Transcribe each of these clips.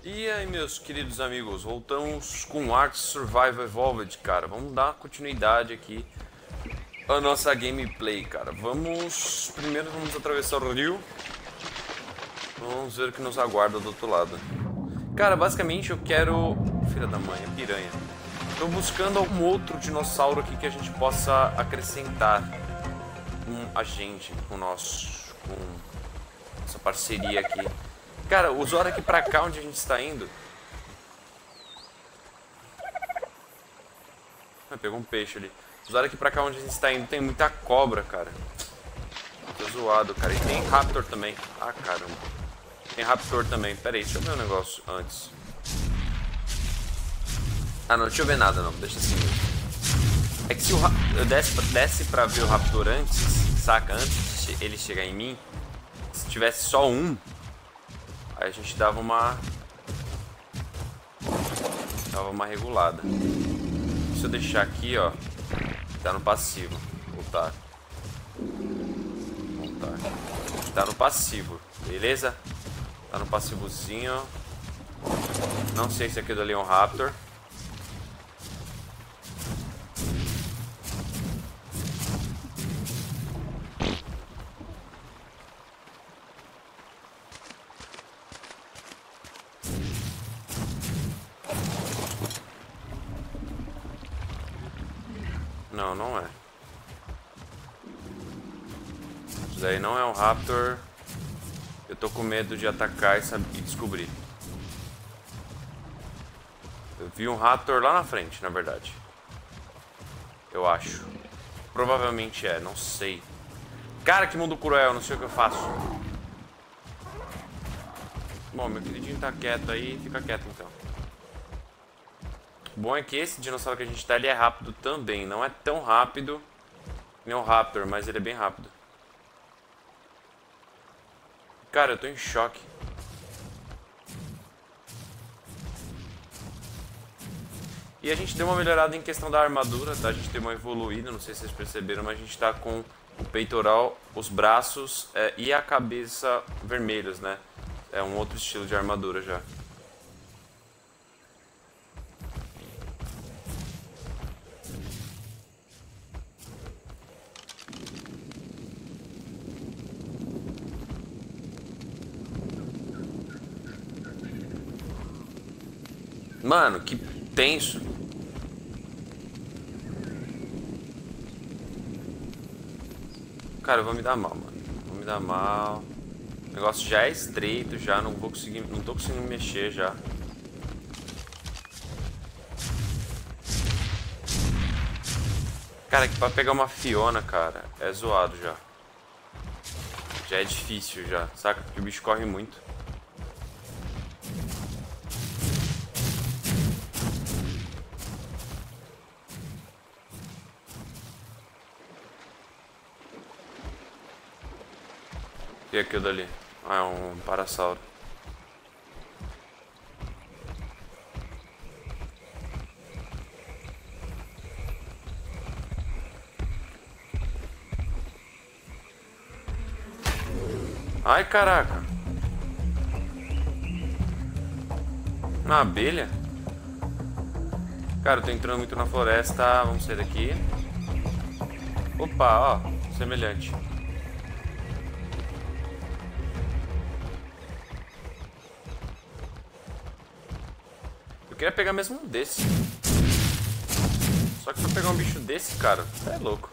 E aí, meus queridos amigos, voltamos com Ark Survival Evolved, cara. Vamos dar continuidade aqui à nossa gameplay, cara. Primeiro vamos atravessar o rio. Vamos ver o que nos aguarda do outro lado. Cara, basicamente eu quero... Filha da mãe, piranha. Tô buscando algum outro dinossauro aqui que a gente possa acrescentar com a gente, com nossa parceria aqui. Cara, os horas aqui pra cá onde a gente está indo. Pegou um peixe ali. Os horas aqui pra cá onde a gente está indo tem muita cobra, cara. Tô zoado, cara. E tem raptor também. Ah, caramba. Tem raptor também. Pera aí, deixa eu ver um negócio antes. Ah, não, deixa eu ver nada não. Deixa assim mesmo. É que se eu desse pra ver o raptor antes, saca? Antes de ele chegar em mim, se tivesse só um, aí a gente dava uma regulada. Se eu deixar aqui, ó, tá no passivo. Voltar. Tá no passivo, beleza? Tá no passivozinho. Não sei se aquilo ali é um raptor. Não, não é. Isso daí não é um raptor. Eu tô com medo de atacar e descobrir. Eu vi um raptor lá na frente, na verdade. Eu acho. Provavelmente é, não sei. Cara, que mundo cruel, não sei o que eu faço. Bom, meu queridinho tá quieto aí, fica quieto então. O bom é que esse dinossauro que a gente tá, ele é rápido também. Não é tão rápido nem o Raptor, mas ele é bem rápido. Cara, eu tô em choque. E a gente deu uma melhorada em questão da armadura, tá? A gente deu uma evoluída, não sei se vocês perceberam, mas a gente tá com o peitoral, os braços e a cabeça vermelhos, né? É um outro estilo de armadura já. Mano, que tenso. Cara, eu vou me dar mal, mano. Vou me dar mal. O negócio já é estreito, já não vou conseguir, não tô conseguindo mexer já. Cara, que pra pegar uma Fiona, cara, é zoado já. Já é difícil já, saca? Porque o bicho corre muito. E aquilo dali? Ah, é um parasauro. Ai, caraca. Uma abelha? Cara, eu tô entrando muito na floresta. Vamos sair daqui. Opa, ó. Semelhante. Eu queria pegar mesmo um desse. Só que pra pegar um bicho desse, cara, é louco.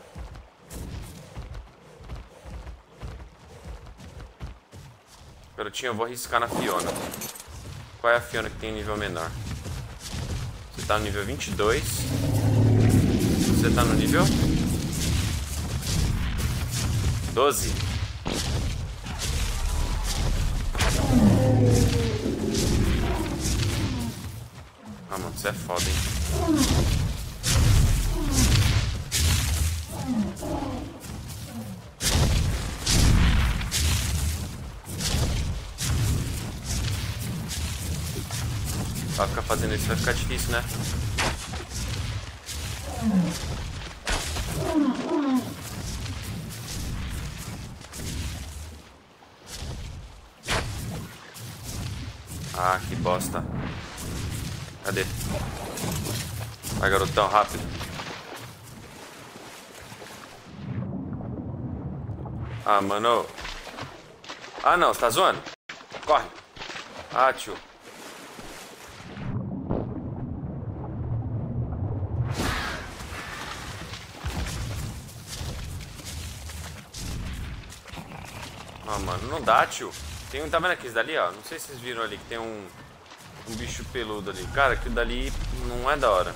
Garotinho, eu vou arriscar na Fiona. Qual é a Fiona que tem nível menor? Você tá no nível 22. Você tá no nível 12. Ah, mano, você é foda, hein? Pra ficar fazendo isso vai ficar difícil, né? Ah, que bosta. Cadê? Vai, garotão, rápido. Ah, mano. Ah, não, você tá zoando? Corre. Ah, tio. Ah, mano, não dá, tio. Tem um, tá vendo aqui, dali, ó? Não sei se vocês viram ali que tem um bicho peludo ali. Cara, aquilo dali não é da hora.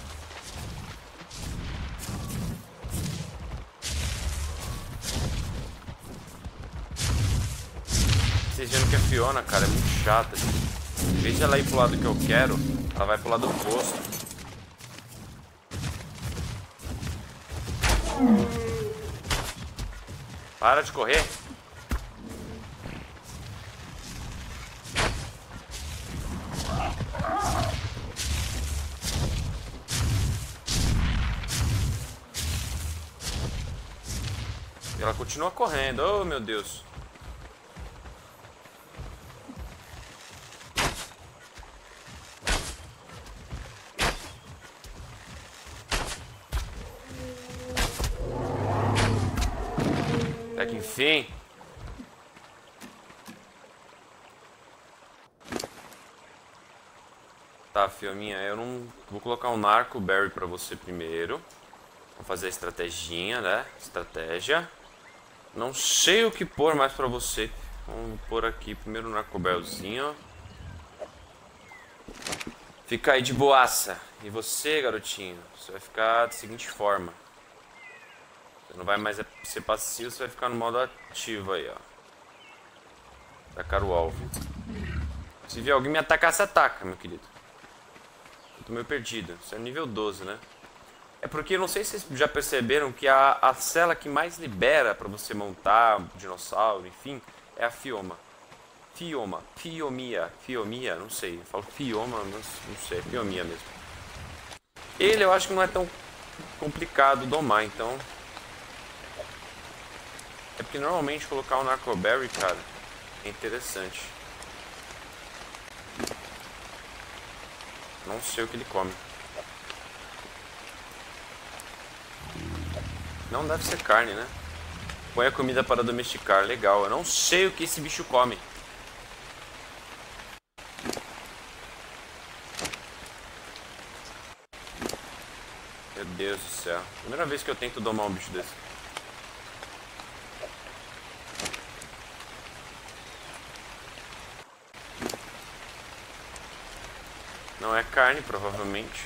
Vocês viram que a Fiona, cara, é muito chata. Em vez de ela ir pro lado que eu quero, ela vai pro lado oposto. Para de correr. E ela continua correndo. Oh, meu Deus. Até que enfim. Tá, Fiominha, eu não... Vou colocar um Narco Berry pra você primeiro. Vou fazer a estratégia, né? Estratégia. Não sei o que pôr mais pra você. Vamos pôr aqui primeiro o Narco Berryzinho. Fica aí de boaça. E você, garotinho? Você vai ficar da seguinte forma. Você não vai mais ser passivo, você vai ficar no modo ativo aí, ó. Atacar o alvo. Se vier alguém me atacar, você ataca, meu querido. Eu tô meio perdido. Você é nível 12, né? É porque, não sei se vocês já perceberam que a cela que mais libera pra você montar um dinossauro, enfim, é a Fioma. Fiomia, não sei. Eu falo Fioma, mas não sei, é Fiomia mesmo. Ele eu acho que não é tão complicado domar, então... É porque normalmente colocar um Narco Berry, cara, é interessante. Não sei o que ele come. Não deve ser carne, né? Põe a comida para domesticar, legal. Eu não sei o que esse bicho come. Meu Deus do céu. Primeira vez que eu tento domar um bicho desse. Não é carne, provavelmente.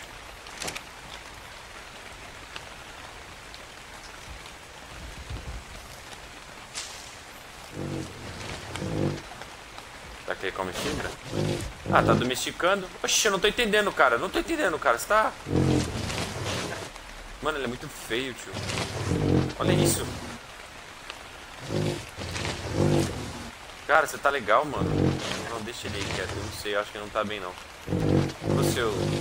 Será que ele come fibra? Ah, tá domesticando. Oxi, eu não tô entendendo, cara. Não tô entendendo, cara. Você tá... Mano, ele é muito feio, tio. Olha isso. Cara, você tá legal, mano. Não, deixa ele aí quieto. Eu não sei, eu acho que não tá bem, não. Você,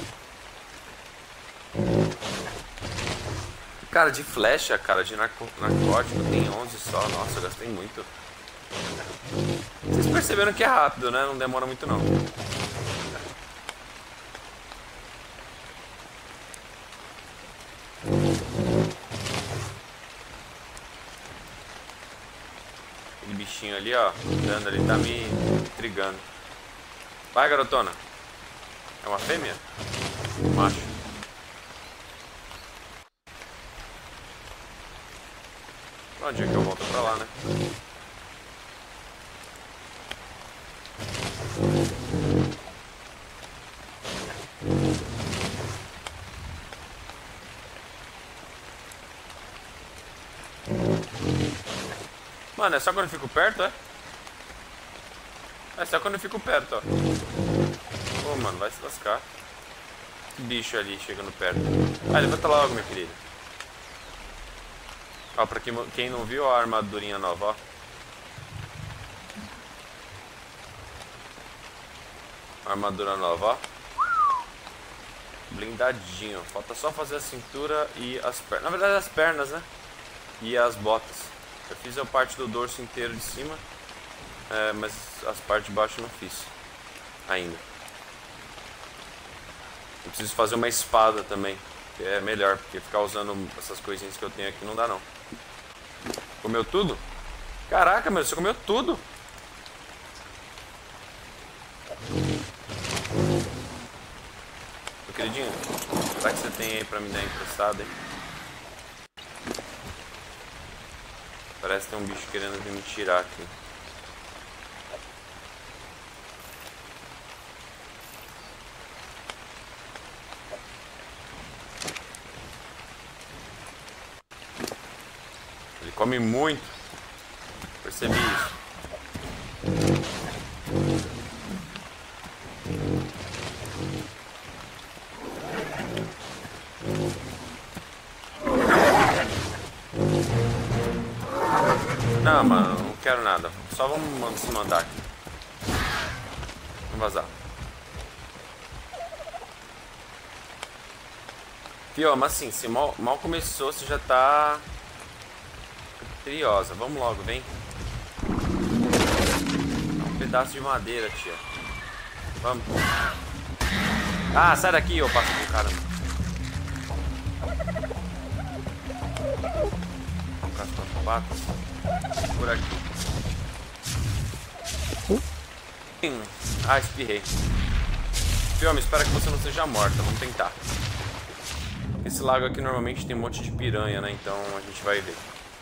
cara, de flecha, cara, de narcótico tem 11 só. Nossa, eu gastei muito. Vocês perceberam que é rápido, né? Não demora muito, não. Aquele bichinho ali, ó, andando ali, tá me intrigando. Vai, garotona. É uma fêmea? Um macho. Onde é que eu volto pra lá, né? Mano, é só quando eu fico perto, é? É só quando eu fico perto, ó. Pô, mano, vai se lascar. Que bicho ali chegando perto. Ah, levanta logo, meu querido. Ó, pra quem não viu a armadurinha nova, ó. Armadura nova, ó. Blindadinho. Falta só fazer a cintura e as pernas. Na verdade, as pernas, né? E as botas. Eu fiz a parte do dorso inteiro de cima. Mas as partes de baixo eu não fiz ainda. preciso fazer uma espada também. Que é melhor, porque ficar usando essas coisinhas que eu tenho aqui não dá não. Comeu tudo? Caraca, meu, você comeu tudo. Meu queridinho, será que você tem aí pra me dar emprestado, hein? Parece que tem um bicho querendo vir me tirar aqui. Ele come muito. Percebi isso. Não, mano, não quero nada. Só vamos se mandar aqui. Vamos vazar. Fio, mas assim, se mal começou, você já tá criteriosa. Vamos logo, vem. Um pedaço de madeira, tia. Vamos. Ah, sai daqui, ô pássaro do caramba. Vamos com as quatro patas. Por aqui. Ah, espirrei. Filme, espero que você não seja morta. Vamos tentar. Esse lago aqui normalmente tem um monte de piranha, né? Então a gente vai ver.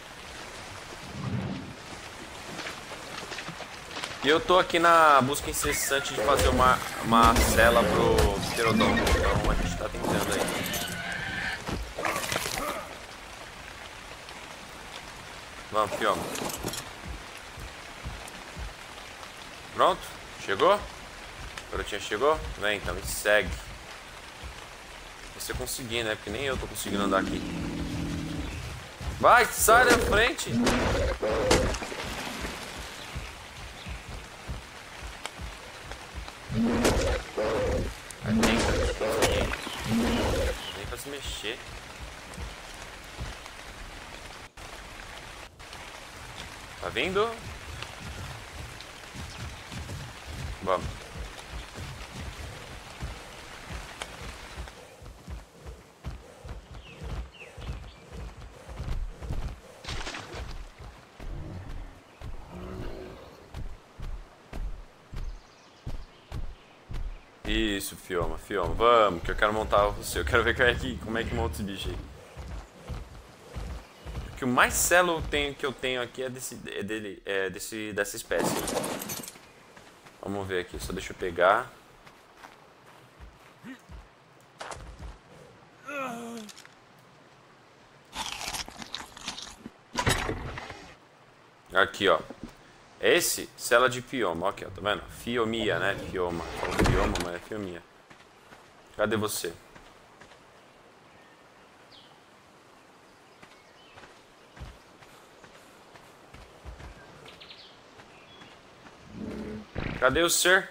E eu tô aqui na busca incessante de fazer uma cela pro pterodonto. Então a gente tá tentando aí. Vamos, filme. Pronto? Chegou? A garotinha chegou? Vem, então, me segue. Se você conseguir, né? Porque nem eu tô conseguindo andar aqui. Vai, sai da frente! Nem pra se mexer. Tá vindo? Vamos. Isso, Fioma, vamos, que eu quero montar você. Eu quero ver como é que monta esse bicho aí. Porque o mais selo que eu tenho aqui é dessa espécie. Vamos ver aqui, só deixa eu pegar. Aqui, ó. Esse, cela de Fioma, aqui, ó, tá vendo? Fiomia, né? Fioma. Fala Fioma, mas é Fiomia. Cadê você? Cadê o ser?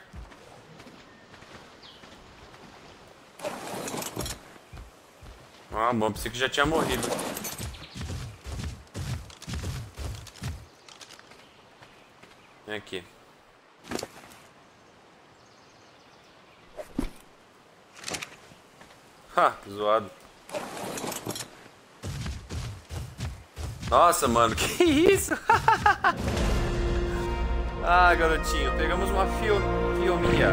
Ah, bom, pensei que já tinha morrido. Vem aqui. Ha, zoado. Nossa, mano, que isso? Ah, garotinho, pegamos uma fiomia.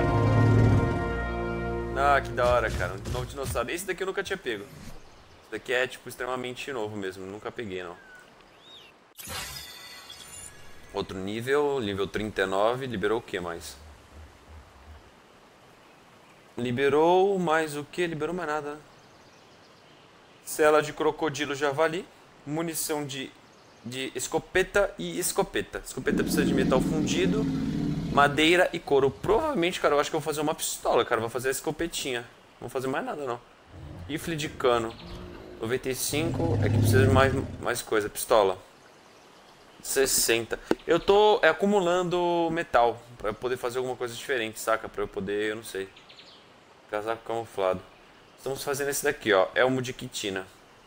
Ah, que da hora, cara. Um novo dinossauro. Esse daqui eu nunca tinha pego. Esse daqui é, tipo, extremamente novo mesmo. Nunca peguei, não. Outro nível 39. Liberou o que mais? Liberou mais o que? Liberou mais nada. Cela de crocodilo javali. Munição de escopeta e escopeta. Escopeta precisa de metal fundido, madeira e couro. Provavelmente, cara, eu acho que eu vou fazer uma pistola, cara. Vou fazer a escopetinha. Não vou fazer mais nada, não. Rifle de cano. 95. É que precisa de mais coisa. Pistola. 60. Eu tô acumulando metal pra poder fazer alguma coisa diferente, saca? Pra eu poder, eu não sei. Casaco camuflado. Estamos fazendo esse daqui, ó. Elmo de quitina.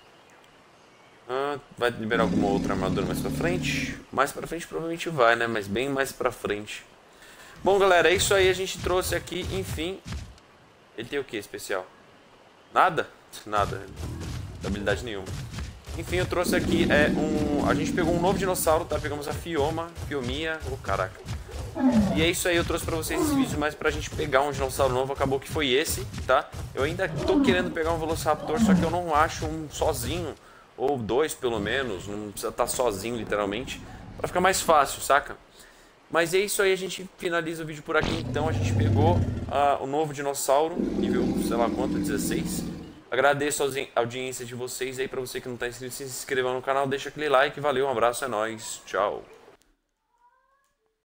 Vai liberar alguma outra armadura mais pra frente? Mais pra frente provavelmente vai, né? Mas bem mais pra frente. Bom, galera, é isso aí. A gente trouxe aqui, enfim. Ele tem o que especial? Nada? Nada. Habilidade nenhuma. Enfim, eu trouxe aqui a gente pegou um novo dinossauro, tá? Pegamos a Fiomia, caraca. E é isso aí, eu trouxe pra vocês esse vídeo, mas pra gente pegar um dinossauro novo, acabou que foi esse, tá? Eu ainda tô querendo pegar um Velociraptor, só que eu não acho um sozinho, ou dois pelo menos, não precisa estar sozinho literalmente, pra ficar mais fácil, saca? Mas é isso aí, a gente finaliza o vídeo por aqui então. A gente pegou o novo dinossauro, nível sei lá quanto, 16. Agradeço a audiência de vocês aí. Pra você que não tá inscrito, se inscreva no canal, deixa aquele like, valeu, um abraço, é nóis, tchau.